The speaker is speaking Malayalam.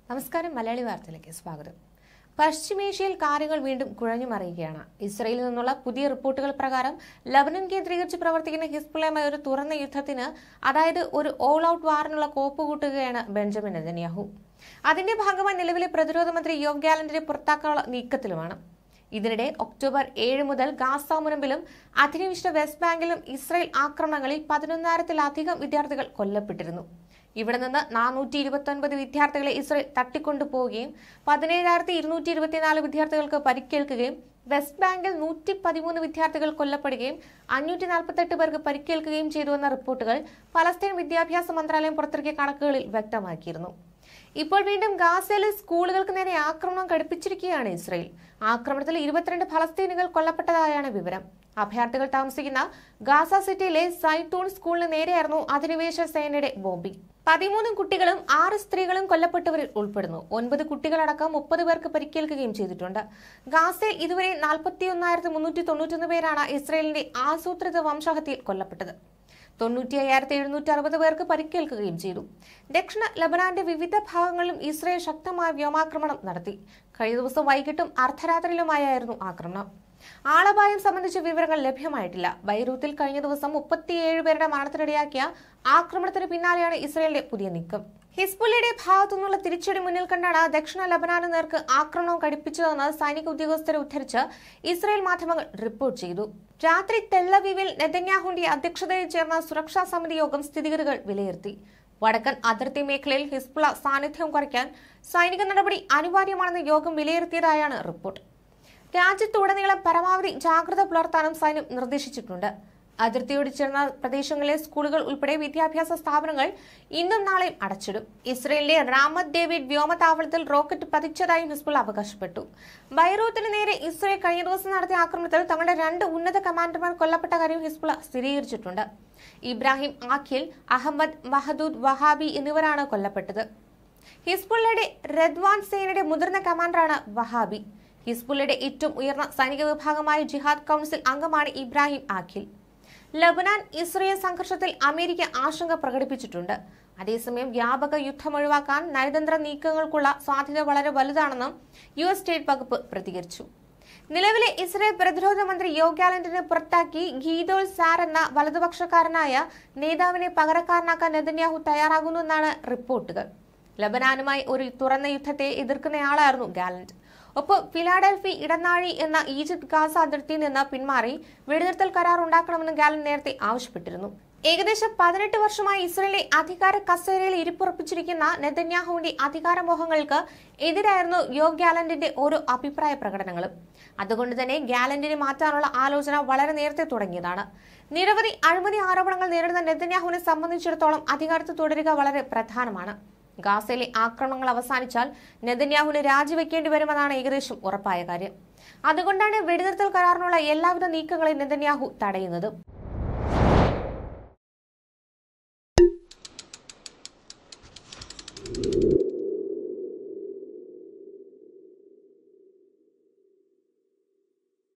നമസ്കാരം. മലയാളി വാർത്തയിലേക്ക് സ്വാഗതം. പശ്ചിമേഷ്യയിൽ കാര്യങ്ങൾ വീണ്ടും കുഴഞ്ഞുമറിയുകയാണ്. ഇസ്രയേലിൽ നിന്നുള്ള പുതിയ റിപ്പോർട്ടുകൾ പ്രകാരം ലബനൻ കേന്ദ്രീകരിച്ച് പ്രവർത്തിക്കുന്ന ഹിസ്ബുള്ളയുമായി ഒരു തുറന്ന യുദ്ധത്തിന്, അതായത് ഒരു ഓൾ ഔട്ട് വാറിനുള്ള കോപ്പ് കൂട്ടുകയാണ് ബെഞ്ചമിൻ നെതന്യാഹു. അതിന്റെ ഭാഗമായി നിലവിലെ പ്രതിരോധ മന്ത്രി യോവ് ഗാലന്റിനെ പുറത്താക്കാനുള്ള നീക്കത്തിലുമാണ്. ഇതിനിടെ ഒക്ടോബർ 7 മുതൽ ഗാസ മുനമ്പിലും അധിനിവേശിത വെസ്റ്റ് ബാങ്കിലും ഇസ്രയേൽ ആക്രമണങ്ങളിൽ 11,000-ലധികം വിദ്യാർത്ഥികൾ കൊല്ലപ്പെട്ടിരുന്നു. ഇവിടെ നിന്ന് 429 വിദ്യാർത്ഥികളെ ഇസ്രയേൽ തട്ടിക്കൊണ്ടുപോവുകയും 17,224 വിദ്യാർത്ഥികൾക്ക് പരിക്കേൽക്കുകയും വെസ്റ്റ് ബാങ്കിൽ 113 വിദ്യാർത്ഥികൾ കൊല്ലപ്പെടുകയും 548 പേർക്ക് പരിക്കേൽക്കുകയും ചെയ്തുവെന്ന റിപ്പോർട്ടുകൾ പലസ്തീൻ വിദ്യാഭ്യാസ മന്ത്രാലയം പുറത്തിറക്കിയ കണക്കുകളിൽ വ്യക്തമാക്കിയിരുന്നു. ഇപ്പോൾ വീണ്ടും ഗാസയിലെ സ്കൂളുകൾക്ക് നേരെ ആക്രമണം ഘടിപ്പിച്ചിരിക്കുകയാണ് ഇസ്രയേൽ. ആക്രമണത്തിൽ 22 ഫലസ്തീനികൾ കൊല്ലപ്പെട്ടതായാണ് വിവരം. അഭയാർത്ഥികൾ താമസിക്കുന്ന ഗാസ സിറ്റിയിലെ സൈത്തൂൺ സ്കൂളിന് നേരെയായിരുന്നു അധിനിവേശ സേനയുടെ ബോംബിംഗ്. 13 കുട്ടികളും 6 സ്ത്രീകളും കൊല്ലപ്പെട്ടവരിൽ ഉൾപ്പെടുന്നു. 9 കുട്ടികളടക്കം 30 പേർക്ക് പരിക്കേൽക്കുകയും ചെയ്തിട്ടുണ്ട്. ഗാസയിൽ ഇതുവരെ 41,391 പേരാണ് ഇസ്രയേലിന്റെ ആസൂത്രിത വംശഹത്യയിൽ കൊല്ലപ്പെട്ടത്. 95,760 പേർക്ക് പരിക്കേൽക്കുകയും ചെയ്തു. ദക്ഷിണ ലബനാന്റെ വിവിധ ഭാഗങ്ങളിലും ഇസ്രയേൽ ശക്തമായ വ്യോമാക്രമണം നടത്തി. കഴിഞ്ഞ ദിവസം വൈകിട്ടും അർദ്ധരാത്രിയിലുമായിരുന്നു ആക്രമണം. ആളപായം സംബന്ധിച്ച വിവരങ്ങൾ ലഭ്യമായിട്ടില്ല. ബൈറൂത്തിൽ കഴിഞ്ഞ ദിവസം 37 പേരുടെ മരണത്തിനിടയാക്കിയ ആക്രമണത്തിന് പിന്നാലെയാണ് ഇസ്രയേലിന്റെ പുതിയ നീക്കം. ഹിസ്ബുള്ളയുടെ ഭാഗത്തുനിന്നുള്ള തിരിച്ചടി മുന്നിൽ കണ്ടാണ് ദക്ഷിണ ലബനാന് നേർക്ക് ആക്രമണം ഘടിപ്പിച്ചതെന്ന് സൈനിക ഉദ്യോഗസ്ഥരെ ഉദ്ധരിച്ച് ഇസ്രയേൽ മാധ്യമങ്ങൾ റിപ്പോർട്ട് ചെയ്തു. രാത്രി തെല്ലവീവിൽ നെതന്യാഹുവിന്റെ അധ്യക്ഷതയിൽ ചേർന്ന സുരക്ഷാ സമിതി യോഗം സ്ഥിതിഗതികൾ വിലയിരുത്തി. വടക്കൻ അതിർത്തി മേഖലയിൽ ഹിസ്ബുള്ള സാന്നിധ്യം കുറയ്ക്കാൻ സൈനിക നടപടി അനിവാര്യമാണെന്ന് യോഗം വിലയിരുത്തിയതായാണ് റിപ്പോർട്ട്. രാജ്യത്തുടനീളം പരമാവധി ജാഗ്രത പുലർത്താനും സൈന്യം നിർദ്ദേശിച്ചിട്ടുണ്ട്. അതിർത്തിയോട് ചേർന്ന പ്രദേശങ്ങളിലെ സ്കൂളുകൾ ഉൾപ്പെടെ വിദ്യാഭ്യാസ സ്ഥാപനങ്ങൾ ഇന്നും നാളെയും അടച്ചിടും. ഇസ്രയേലിലെ റാമത്ത് ഡേവിഡ് വ്യോമതാവളത്തിൽ റോക്കറ്റ് പതിച്ചതായും ഹിസ്ബുള്ള അവകാശപ്പെട്ടു. ബൈറൂത്തിന് നേരെ ഇസ്രയേൽ കഴിഞ്ഞ ദിവസം നടത്തിയ ആക്രമണത്തിൽ തങ്ങളുടെ 2 ഉന്നത കമാൻഡർമാർ കൊല്ലപ്പെട്ട കാര്യം ഹിസ്ബുള്ള സ്ഥിരീകരിച്ചിട്ടുണ്ട്. ഇബ്രാഹിം ആഖിൽ, അഹമ്മദ് മഹദൂദ് വഹാബി എന്നിവരാണ് കൊല്ലപ്പെട്ടത്. ഹിസ്ബുള്ളയുടെ റദ്വാൻ സേനയുടെ മുതിർന്ന കമാൻഡറാണ് വഹാബി. ഹിസ്ബുള്ളയുടെ ഏറ്റവും ഉയർന്ന സൈനിക വിഭാഗമായ ജിഹാദ് കൗൺസിൽ അംഗമാണ് ഇബ്രാഹിം ആഖിൽ. ലബനാൻ ഇസ്രയേൽ സംഘർഷത്തിൽ അമേരിക്ക ആശങ്ക പ്രകടിപ്പിച്ചിട്ടുണ്ട്. അതേസമയം വ്യാപക യുദ്ധം ഒഴിവാക്കാൻ നയതന്ത്ര നീക്കങ്ങൾക്കുള്ള സാധ്യത വളരെ വലുതാണെന്നും US സ്റ്റേറ്റ് വകുപ്പ് പ്രതികരിച്ചു. നിലവിലെ ഇസ്രയേൽ പ്രതിരോധ മന്ത്രി യോവ് ഗാലന്റിനെ പുറത്താക്കി ഗീദോൾ സാർ എന്ന വലതുപക്ഷക്കാരനായ നേതാവിനെ പകരക്കാരനാക്കാൻ നെതന്യാഹു തയ്യാറാകുന്നുവെന്നാണ് റിപ്പോർട്ടുകൾ. ലബനാനുമായി ഒരു തുറന്ന യുദ്ധത്തെ എതിർക്കുന്നയാളായിരുന്നു ഗാലന്റ്. ഒപ്പം ഫിലാഡൽഫി ഇടനാഴി എന്ന ഈജിപ്ത് ഗാസ അതിർത്തിയിൽ നിന്ന് പിന്മാറി വെടിനിർത്തൽ കരാർ ഉണ്ടാക്കണമെന്ന് ഗാലന്റ് നേരത്തെ ആവശ്യപ്പെട്ടിരുന്നു. ഏകദേശം 18 വർഷമായി ഇസ്രയേലിലെ അധികാര കസേരയിൽ ഇരിപ്പുറപ്പിച്ചിരിക്കുന്ന നെതന്യാഹുവിന്റെ അധികാരമോഹങ്ങൾക്ക് എതിരായിരുന്നു യോവ് ഗാലന്റിന്റെ ഓരോ അഭിപ്രായ പ്രകടനങ്ങളും. അതുകൊണ്ട് തന്നെ ഗാലന്റിനെ മാറ്റാനുള്ള ആലോചന വളരെ നേരത്തെ തുടങ്ങിയതാണ്. നിരവധി അഴിമതി ആരോപണങ്ങൾ നേരിടുന്ന നെതന്യാഹുവിനെ സംബന്ധിച്ചിടത്തോളം അധികാരത്തിൽ തുടരുക വളരെ പ്രധാനമാണ്. ഗാസയിലെ ആക്രമണങ്ങൾ അവസാനിച്ചാൽ നെതന്യാഹുവിന് രാജിവെക്കേണ്ടി വരുമെന്നാണ് ഏകദേശം ഉറപ്പായ കാര്യം. അതുകൊണ്ടാണ് വെടിനിർത്തൽ കരാറിനുള്ള എല്ലാവിധ നീക്കങ്ങളെയും നെതന്യാഹു തടയുന്നത്.